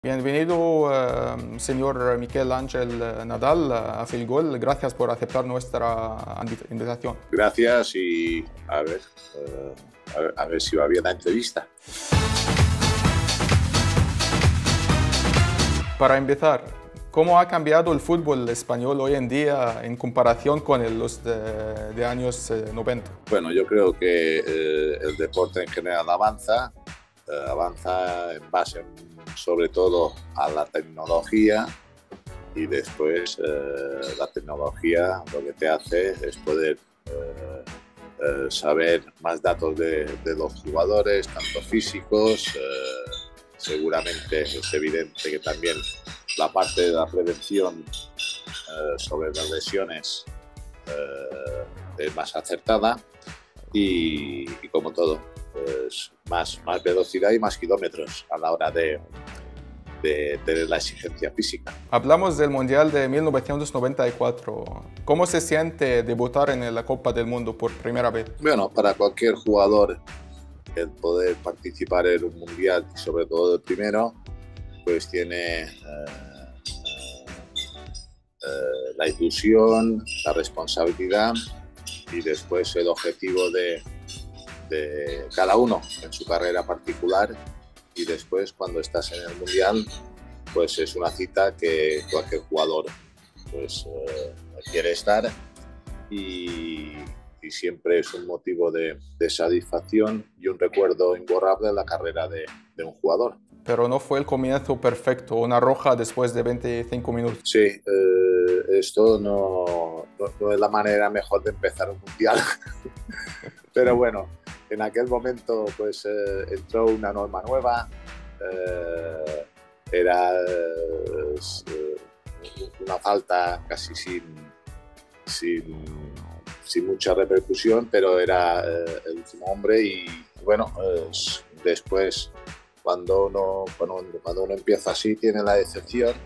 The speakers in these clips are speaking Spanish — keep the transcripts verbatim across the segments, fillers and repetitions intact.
Bienvenido, eh, señor Miquel Ángel Nadal, a Filgol. Gracias por aceptar nuestra invitación. Gracias y a ver, uh, a ver, a ver si va bien la entrevista. Para empezar, ¿cómo ha cambiado el fútbol español hoy en día en comparación con el, los de, de años eh, noventa? Bueno, yo creo que eh, el deporte en general avanza, eh, avanza en base sobre todo a la tecnología y después eh, la tecnología lo que te hace es poder eh, eh, saber más datos de, de los jugadores, tanto físicos, eh, seguramente es evidente que también la parte de la prevención eh, sobre las lesiones eh, es más acertada y, y como todo, pues más, más velocidad y más kilómetros a la hora de, de tener la exigencia física. Hablamos del Mundial de mil novecientos noventa y cuatro. ¿Cómo se siente debutar en la Copa del Mundo por primera vez? Bueno, para cualquier jugador el poder participar en un Mundial, y sobre todo el primero, pues tiene eh, eh, la ilusión, la responsabilidad y después el objetivo de, de cada uno en su carrera particular. Y después, cuando estás en el Mundial, pues es una cita que cualquier jugador pues, eh, quiere estar y, y siempre es un motivo de, de satisfacción y un recuerdo imborrable de la carrera de, de un jugador. Pero no fue el comienzo perfecto, una roja después de veinticinco minutos. Sí, eh, esto no, no, no es la manera mejor de empezar un Mundial, pero bueno. En aquel momento pues eh, entró una norma nueva, eh, era eh, una falta casi sin, sin, sin mucha repercusión, pero era eh, el último hombre y bueno, eh, después cuando uno, cuando, cuando uno empieza así tiene la decepción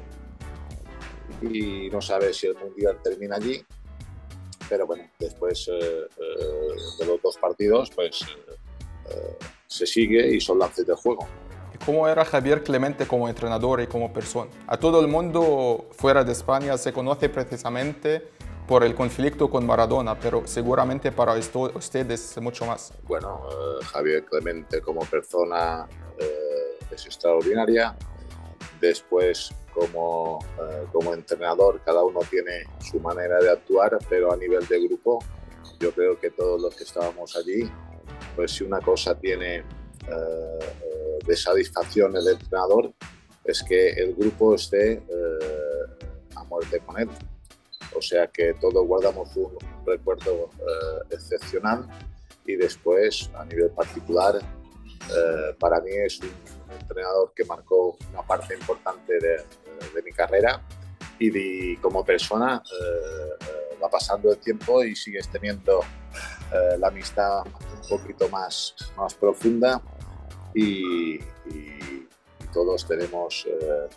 y no sabe si el Mundial termina allí. Pero bueno, después eh, eh, de los dos partidos, pues eh, eh, se sigue y son lances de juego. ¿Cómo era Javier Clemente como entrenador y como persona? A todo el mundo fuera de España se conoce precisamente por el conflicto con Maradona, pero seguramente para esto, ustedes mucho más. Bueno, eh, Javier Clemente como persona eh, es extraordinaria. Después, como, eh, como entrenador, cada uno tiene su manera de actuar, pero a nivel de grupo, yo creo que todos los que estábamos allí, pues si una cosa tiene eh, de satisfacción el entrenador, es que el grupo esté eh, a muerte con él. O sea que todos guardamos un recuerdo eh, excepcional y después, a nivel particular, eh, para mí es un entrenador que marcó una parte importante de, de mi carrera y de, como persona eh, va pasando el tiempo y sigues teniendo eh, la amistad un poquito más, más profunda y, y, y todos tenemos eh,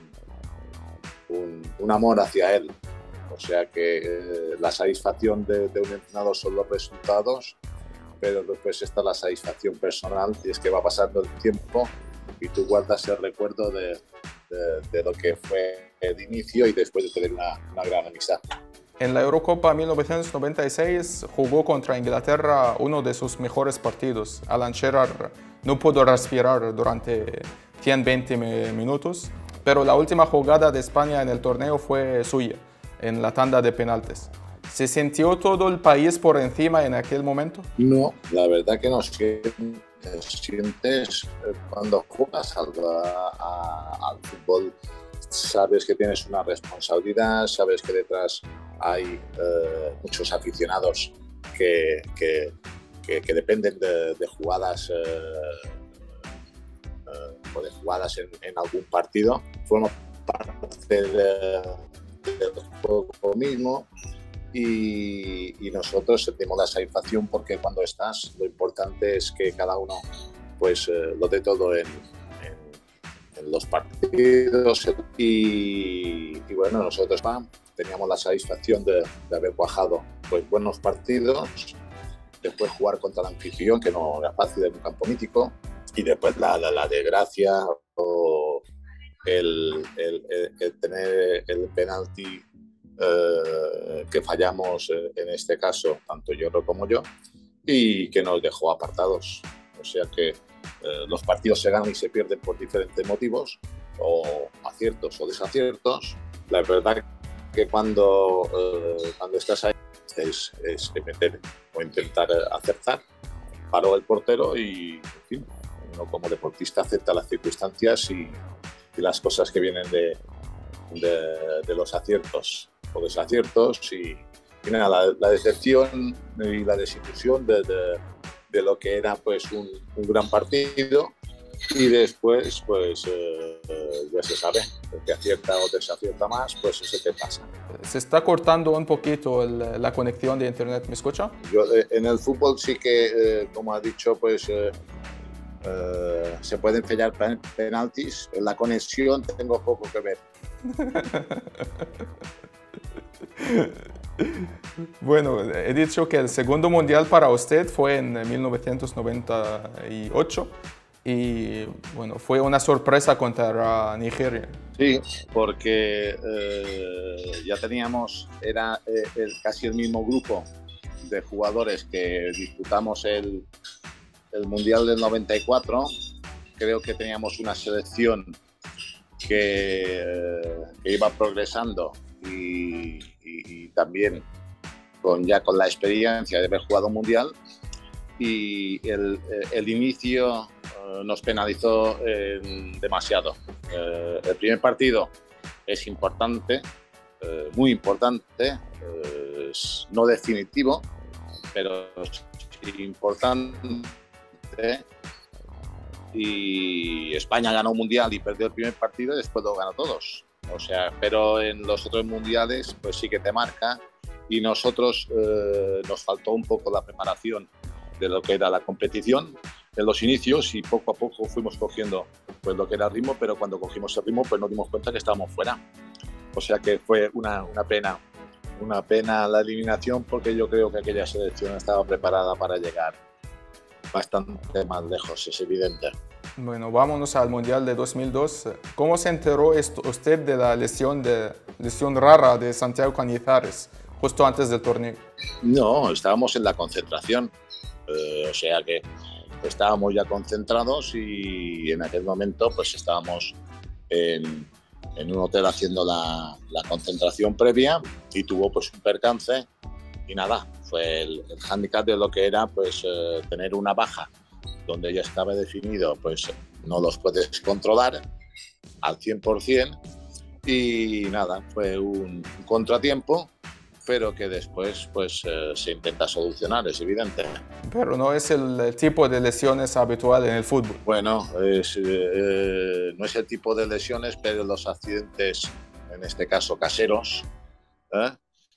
un, un, un amor hacia él. O sea que eh, la satisfacción de, de un entrenador son los resultados, pero después está la satisfacción personal y es que va pasando el tiempo y tú guardas el recuerdo de, de, de lo que fue el inicio y después de tener una, una gran amistad. En la Eurocopa mil novecientos noventa y seis jugó contra Inglaterra uno de sus mejores partidos. Alan Shearer no pudo respirar durante ciento veinte minutos, pero la última jugada de España en el torneo fue suya, en la tanda de penaltis. ¿Se sintió todo el país por encima en aquel momento? No, la verdad que no sientes, sientes cuando juegas al, a, al fútbol, sabes que tienes una responsabilidad, sabes que detrás hay eh, muchos aficionados que, que, que, que dependen de, de jugadas eh, eh, o de jugadas en, en algún partido, forma parte de, del juego mismo. Y, y nosotros sentimos la satisfacción porque cuando estás lo importante es que cada uno pues eh, lo dé todo en, en, en los partidos y, y bueno, nosotros bah, teníamos la satisfacción de, de haber cuajado pues buenos partidos, después jugar contra el anfitrión que no era fácil en un campo mítico y después la, la, la desgracia o el, el, el, el tener el penalti eh, que fallamos eh, en este caso, tanto Hierro como yo, y que nos dejó apartados. O sea que eh, los partidos se ganan y se pierden por diferentes motivos, o aciertos o desaciertos. La verdad que cuando, eh, cuando estás ahí es, es meter o intentar acertar. Paró el portero y, en fin, uno como deportista acepta las circunstancias y, y las cosas que vienen de, de, de los aciertos o desaciertos y, y nada, la, la decepción y la desilusión de, de, de lo que era pues un, un gran partido y después pues eh, ya se sabe, el que acierta o desacierta más, pues eso te pasa. Se está cortando un poquito el, la conexión de internet, ¿me escucha? Yo eh, en el fútbol sí que, eh, como ha dicho, pues eh, eh, se pueden fallar penaltis. En la conexión tengo poco que ver. Bueno, he dicho que el segundo mundial para usted fue en mil novecientos noventa y ocho. Y bueno, fue una sorpresa contra Nigeria. Sí, porque eh, ya teníamos, era eh, el, casi el mismo grupo de jugadores que disputamos el, el Mundial del noventa y cuatro. Creo que teníamos una selección que, eh, que iba progresando y, y, y también con, ya con la experiencia de haber jugado un Mundial. Y el, el inicio nos penalizó eh, demasiado. Eh, el primer partido es importante, eh, muy importante, eh, es no definitivo, pero es importante. Y España ganó un mundial y perdió el primer partido y después lo ganó todos. O sea, pero en los otros mundiales pues sí que te marca y nosotros eh, nos faltó un poco la preparación de lo que era la competición en los inicios y poco a poco fuimos cogiendo pues lo que era el ritmo, pero cuando cogimos el ritmo pues nos dimos cuenta que estábamos fuera. O sea que fue una, una pena, una pena la eliminación porque yo creo que aquella selección estaba preparada para llegar bastante más lejos, es evidente. Bueno, vámonos al Mundial de dos mil dos. ¿Cómo se enteró esto, usted de la lesión, de, lesión rara de Santiago Cañizares justo antes del torneo? No, estábamos en la concentración, eh, o sea que estábamos ya concentrados y en aquel momento pues estábamos en, en un hotel haciendo la, la concentración previa y tuvo pues un percance y nada, fue el, el hándicap de lo que era pues eh, tener una baja donde ya estaba definido pues no los puedes controlar al cien por cien y nada, fue un, un contratiempo pero que después pues eh, se intenta solucionar, es evidente. Pero no es el, el tipo de lesiones habitual en el fútbol. Bueno, es, eh, no es el tipo de lesiones, pero los accidentes, en este caso caseros, ¿eh?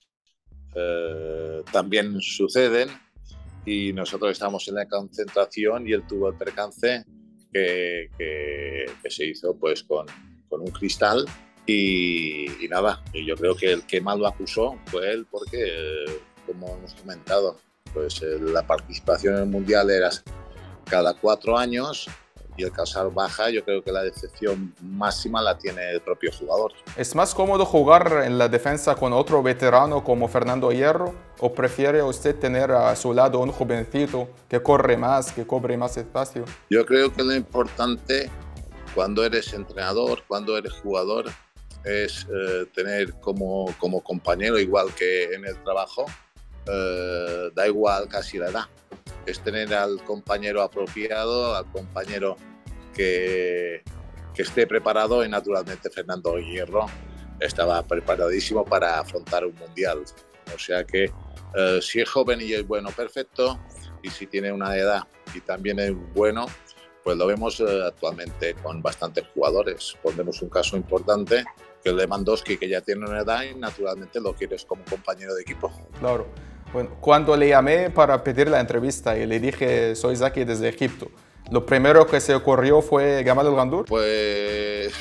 Eh, también suceden y nosotros estamos en la concentración y él tuvo el percance que, que, que se hizo pues con, con un cristal. Y, y nada, y yo creo que el que más lo acusó fue él porque, eh, como hemos comentado, pues eh, la participación en el Mundial era cada cuatro años y el causar baja, yo creo que la decepción máxima la tiene el propio jugador. ¿Es más cómodo jugar en la defensa con otro veterano como Fernando Hierro o prefiere usted tener a su lado un jovencito que corre más, que cobre más espacio? Yo creo que lo importante cuando eres entrenador, cuando eres jugador, es eh, tener como, como compañero, igual que en el trabajo, eh, da igual casi la edad, es tener al compañero apropiado, al compañero que, que esté preparado y naturalmente Fernando Hierro estaba preparadísimo para afrontar un mundial. O sea que eh, si es joven y es bueno, perfecto, y si tiene una edad y también es bueno, pues lo vemos eh, actualmente con bastantes jugadores. Pondremos un caso importante, que es Lewandowski, que ya tiene una edad y naturalmente lo quieres como compañero de equipo. Claro. Bueno, cuando le llamé para pedir la entrevista y le dije soy Zaki desde Egipto, ¿lo primero que se ocurrió fue Gamal El Gandour? Pues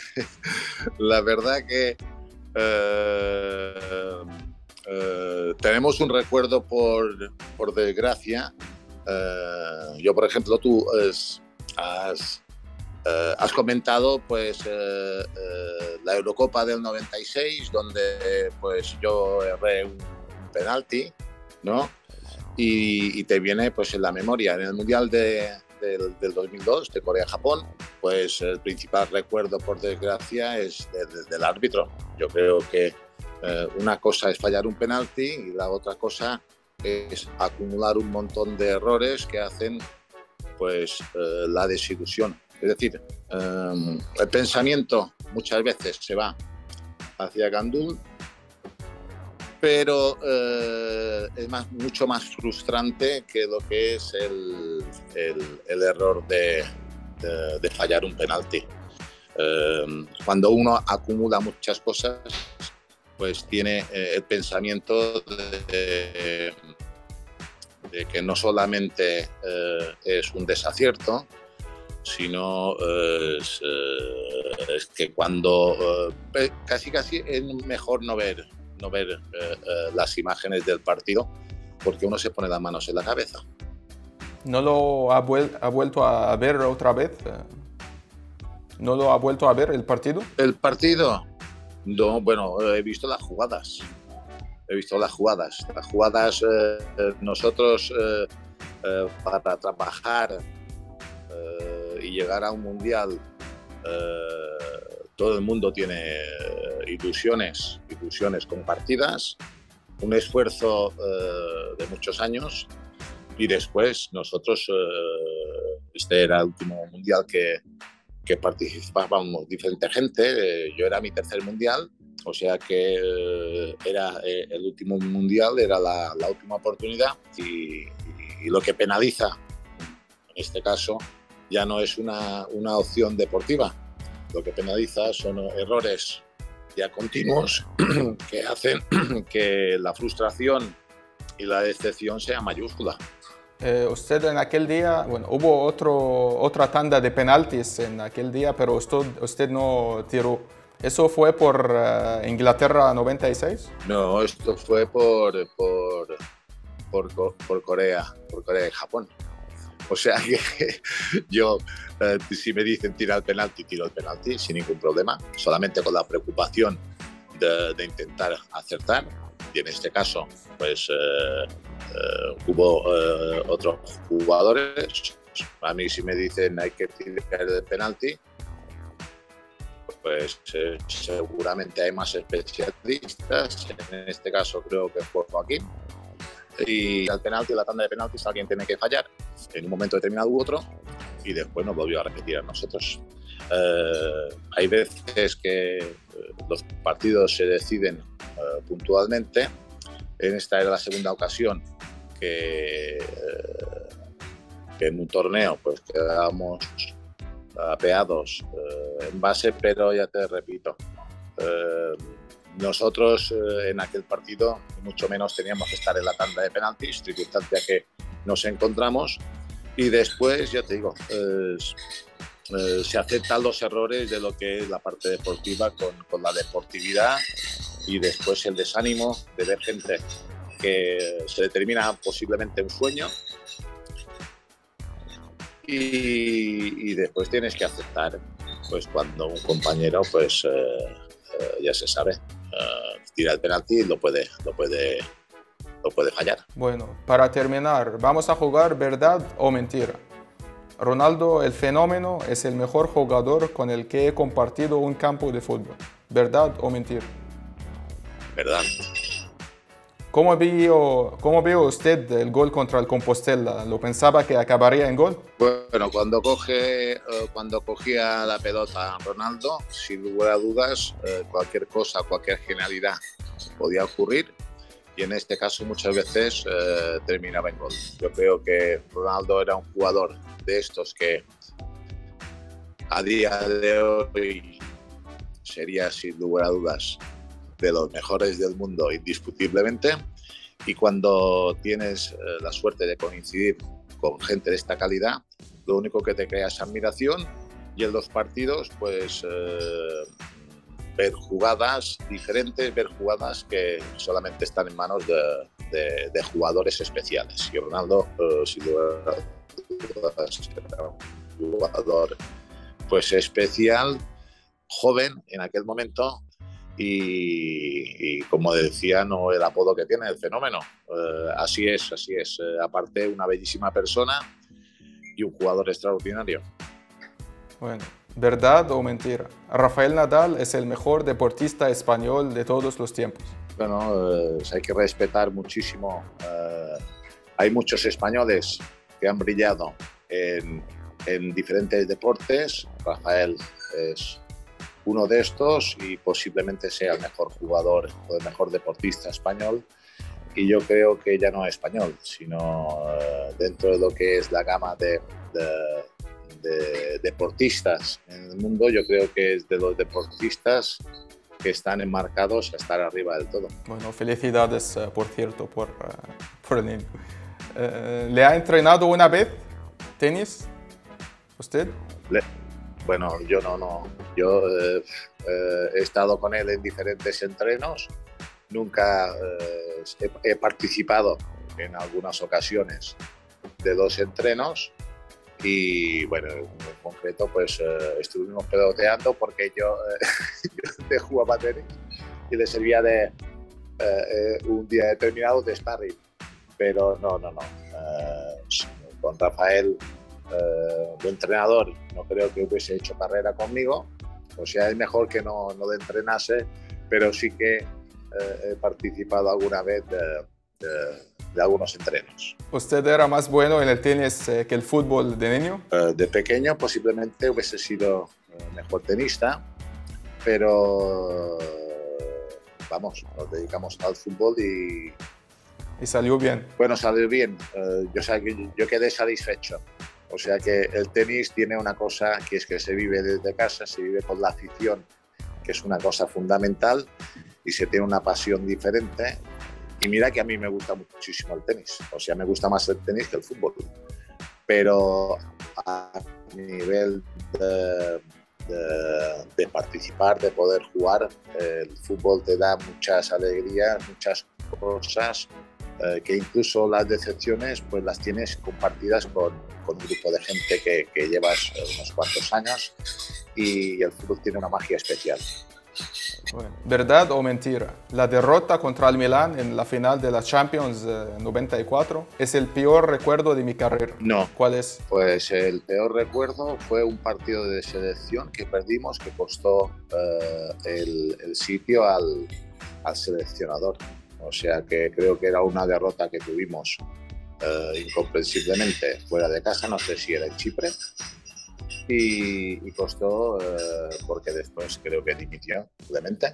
la verdad que eh, eh, tenemos un recuerdo por, por desgracia. Eh, yo, por ejemplo, tú es, has Eh, has comentado pues eh, eh, la Eurocopa del noventa y seis, donde pues yo erré un, un penalti, ¿no? Y, y te viene pues en la memoria. En el Mundial de, del, del dos mil dos, de Corea-Japón, pues el principal recuerdo, por desgracia, es de, de, del árbitro. Yo creo que eh, una cosa es fallar un penalti y la otra cosa es acumular un montón de errores que hacen pues eh, la desilusión. Es decir, eh, el pensamiento muchas veces se va hacia Gandul, pero eh, es más, mucho más frustrante que lo que es el, el, el error de, de, de fallar un penalti. Eh, cuando uno acumula muchas cosas, pues tiene eh, el pensamiento de, de que no solamente eh, es un desacierto, sino eh, es, eh, es que cuando eh, casi casi es mejor no ver, no ver eh, eh, las imágenes del partido, porque uno se pone las manos en la cabeza. ¿No lo ha, vuel ha vuelto a ver otra vez? ¿No lo ha vuelto a ver el partido? El partido, no, bueno, he visto las jugadas. He visto las jugadas. Las jugadas, eh, nosotros eh, eh, para trabajar eh, y llegar a un mundial, eh, todo el mundo tiene ilusiones, ilusiones compartidas, un esfuerzo eh, de muchos años, y después nosotros, eh, este era el último mundial que, que participábamos diferente gente, eh, yo era mi tercer mundial, o sea que eh, era eh, el último mundial, era la, la última oportunidad, y, y, y lo que penaliza, en este caso, ya no es una, una opción deportiva, lo que penaliza son errores ya continuos que hacen que la frustración y la decepción sea mayúscula. Eh, usted en aquel día, bueno, hubo otro, otra tanda de penaltis en aquel día, pero usted, usted no tiró. ¿Eso fue por uh, Inglaterra noventa y seis? No, esto fue por, por, por, por Corea, por Corea y Japón. O sea que yo, eh, si me dicen tirar el penalti, tiro el penalti sin ningún problema, solamente con la preocupación de, de intentar acertar. Y en este caso, pues eh, eh, hubo eh, otros jugadores. A mí, si me dicen hay que tirar el penalti, pues eh, seguramente hay más especialistas. En este caso creo que fue Joaquín. Y al penalti, la tanda de penaltis, alguien tiene que fallar en un momento determinado u otro, y después nos volvió a repetir a nosotros. Eh, hay veces que eh, los partidos se deciden eh, puntualmente. En esta era la segunda ocasión que, eh, que en un torneo pues quedábamos apeados eh, en base, pero ya te repito, eh, nosotros eh, en aquel partido mucho menos teníamos que estar en la tanda de penaltis, circunstancia que nos encontramos, y después, ya te digo, eh, eh, se aceptan los errores de lo que es la parte deportiva con, con la deportividad, y después el desánimo de ver gente que se le termina posiblemente un sueño, y, y después tienes que aceptar pues cuando un compañero pues eh, eh, ya se sabe, eh, tira el penalti y lo puede, lo puede, lo puede fallar. Bueno, para terminar, vamos a jugar verdad o mentira. Ronaldo, el fenómeno, es el mejor jugador con el que he compartido un campo de fútbol. ¿Verdad o mentira? Verdad. ¿Cómo vio, ¿Cómo vio usted el gol contra el Compostela? ¿Lo pensaba que acabaría en gol? Bueno, cuando, coge, eh, cuando cogía la pelota Ronaldo, sin lugar a dudas, eh, cualquier cosa, cualquier genialidad podía ocurrir, y en este caso muchas veces eh, terminaba en gol. Yo creo que Ronaldo era un jugador de estos que a día de hoy sería sin lugar a dudas de los mejores del mundo indiscutiblemente, y cuando tienes eh, la suerte de coincidir con gente de esta calidad, lo único que te crea es admiración, y en los partidos pues eh, ver jugadas diferentes, ver jugadas que solamente están en manos de, de, de jugadores especiales, y Ronaldo eh, sin duda era un jugador pues especial, joven en aquel momento y, y como decía, no el apodo que tiene, el fenómeno. Eh, así es, así es. Eh, aparte, una bellísima persona y un jugador extraordinario. Bueno, ¿verdad o mentira? Rafael Nadal es el mejor deportista español de todos los tiempos. Bueno, eh, hay que respetar muchísimo. Eh, hay muchos españoles que han brillado en, en diferentes deportes. Rafael es uno de estos y posiblemente sea el mejor jugador o el mejor deportista español. Y yo creo que ya no es español, sino eh, dentro de lo que es la gama de, de, de deportistas en el mundo, yo creo que es de los deportistas que están enmarcados a estar arriba del todo. Bueno, felicidades, uh, por cierto, por, uh, por el niño. Uh, ¿Le ha entrenado una vez tenis usted? Le, bueno, yo no, no. Yo eh, eh, he estado con él en diferentes entrenos. Nunca eh, he, he participado en algunas ocasiones de dos entrenos y bueno, en concreto pues eh, estuvimos peloteando porque yo, eh, yo jugaba tenis y le servía de eh, un día determinado de sparring, pero no, no, no. Eh, con Rafael, eh, de entrenador, no creo que hubiese hecho carrera conmigo, o sea, es mejor que no, no le entrenase, pero sí que eh, he participado alguna vez de, de, de algunos entrenos. ¿Usted era más bueno en el tenis eh, que el fútbol de niño? Eh, de pequeño posiblemente hubiese sido eh, mejor tenista, pero vamos, nos dedicamos al fútbol y... Y salió bien. Bueno, salió bien. Eh, yo, yo quedé satisfecho. O sea que el tenis tiene una cosa que es que se vive desde casa, se vive con la afición, que es una cosa fundamental, y se tiene una pasión diferente. Y mira que a mí me gusta muchísimo el tenis. O sea, me gusta más el tenis que el fútbol. Pero a nivel de, de, de participar, de poder jugar, el fútbol te da muchas alegrías, muchas cosas, eh, que incluso las decepciones pues las tienes compartidas con, con un grupo de gente que, que llevas unos cuantos años, y el fútbol tiene una magia especial. Bueno, ¿verdad o mentira? La derrota contra el Milan en la final de la Champions eh, noventa y cuatro es el peor recuerdo de mi carrera. No. ¿Cuál es? Pues el peor recuerdo fue un partido de selección que perdimos, que costó eh, el, el sitio al, al seleccionador. O sea que creo que era una derrota que tuvimos eh, incomprensiblemente fuera de casa, no sé si era en Chipre. Y, y costó eh, porque después creo que dimitió Clemente,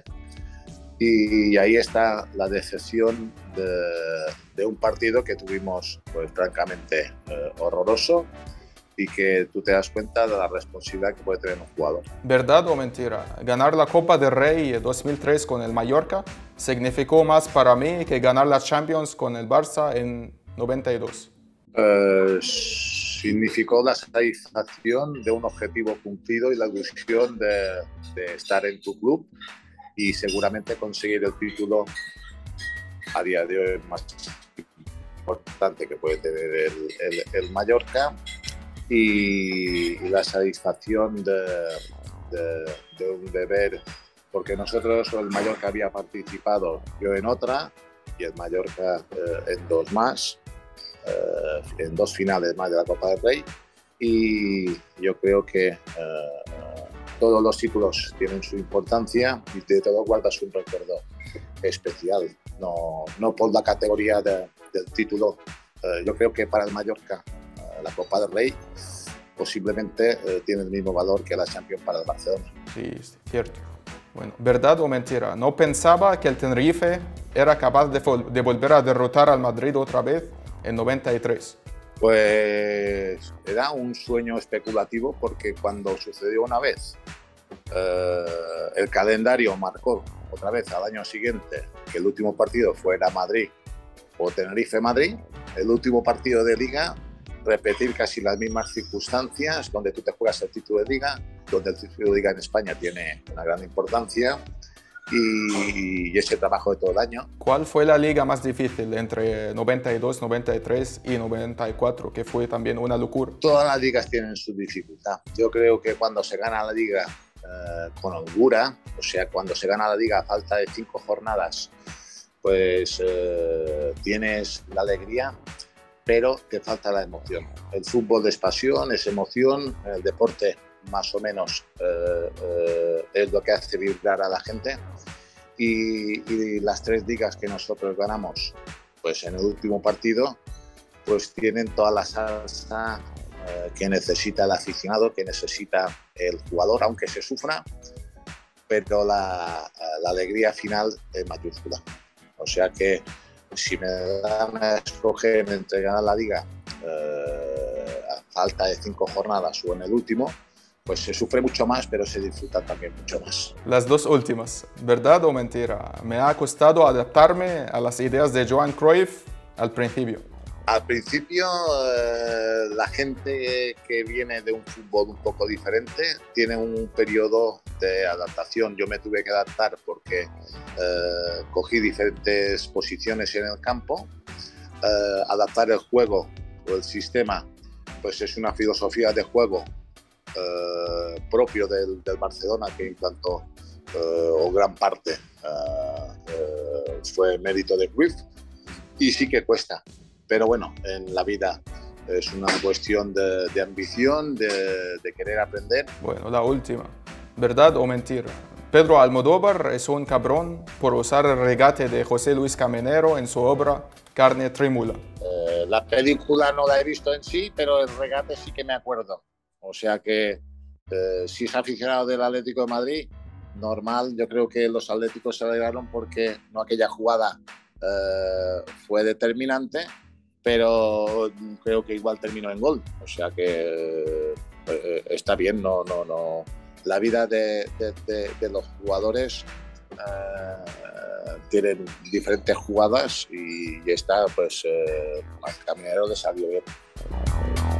y, y ahí está la decepción de, de un partido que tuvimos pues francamente eh, horroroso, y que tú te das cuenta de la responsabilidad que puede tener un jugador. ¿Verdad o mentira? Ganar la Copa del Rey dos mil tres con el Mallorca significó más para mí que ganar la Champions con el Barça en noventa y dos. Eh, significó la satisfacción de un objetivo cumplido y la ilusión de, de estar en tu club, y seguramente conseguir el título a día de hoy más importante que puede tener el, el, el Mallorca, y, y la satisfacción de, de, de un deber, porque nosotros, el Mallorca había participado, yo en otra y el Mallorca eh, en dos más. Uh, en dos finales más de la Copa del Rey, y yo creo que uh, todos los títulos tienen su importancia y de todo guardas un recuerdo especial, no, no por la categoría de, del título. Uh, yo creo que para el Mallorca uh, la Copa del Rey posiblemente uh, tiene el mismo valor que la Champions para el Barcelona. Sí, es cierto. Bueno, ¿verdad o mentira? ¿No pensaba que el Tenerife era capaz de, de volver a derrotar al Madrid otra vez en noventa y tres? Pues era un sueño especulativo, porque cuando sucedió una vez, eh, el calendario marcó otra vez al año siguiente que el último partido fuera Madrid o Tenerife-Madrid, el último partido de Liga, repetir casi las mismas circunstancias, donde tú te juegas el título de Liga, donde el título de Liga en España tiene una gran importancia, y, y ese trabajo de todo el año. ¿Cuál fue la liga más difícil entre noventa y dos, noventa y tres y noventa y cuatro, que fue también una locura? Todas las ligas tienen su dificultad. Yo creo que cuando se gana la liga eh, con holgura, o sea, cuando se gana la liga a falta de cinco jornadas, pues eh, tienes la alegría, pero te falta la emoción. El fútbol es pasión, es emoción, el deporte más o menos eh, eh, es lo que hace vibrar a la gente y, y las tres ligas que nosotros ganamos pues en el último partido pues tienen toda la salsa eh, que necesita el aficionado, que necesita el jugador, aunque se sufra, pero la, la alegría final es mayúscula. O sea que si me dan a escoger entre ganar la liga eh, a falta de cinco jornadas o en el último, pues se sufre mucho más, pero se disfruta también mucho más. Las dos últimas, ¿verdad o mentira? Me ha costado adaptarme a las ideas de Johan Cruyff al principio. Al principio, eh, la gente que viene de un fútbol un poco diferente tiene un periodo de adaptación. Yo me tuve que adaptar porque eh, cogí diferentes posiciones en el campo. Eh, adaptar el juego o el sistema, pues es una filosofía de juego Eh, propio del, del Barcelona que implantó eh, o gran parte eh, eh, fue mérito de Cruyff y sí que cuesta, pero bueno, en la vida es una cuestión de, de ambición, de, de querer aprender. Bueno, la última, ¿verdad o mentira? Pedro Almodóvar es un cabrón por usar el regate de José Luis Camenero en su obra Carne Trémula. Eh, la película no la he visto en sí, pero el regate sí que me acuerdo. O sea que eh, si es aficionado del Atlético de Madrid, normal, yo creo que los atléticos se alegraron porque no aquella jugada eh, fue determinante, pero creo que igual terminó en gol. O sea que eh, está bien, no, no, no. La vida de, de, de, de los jugadores eh, tienen diferentes jugadas y, y esta, pues, eh, al Caminero le salió bien.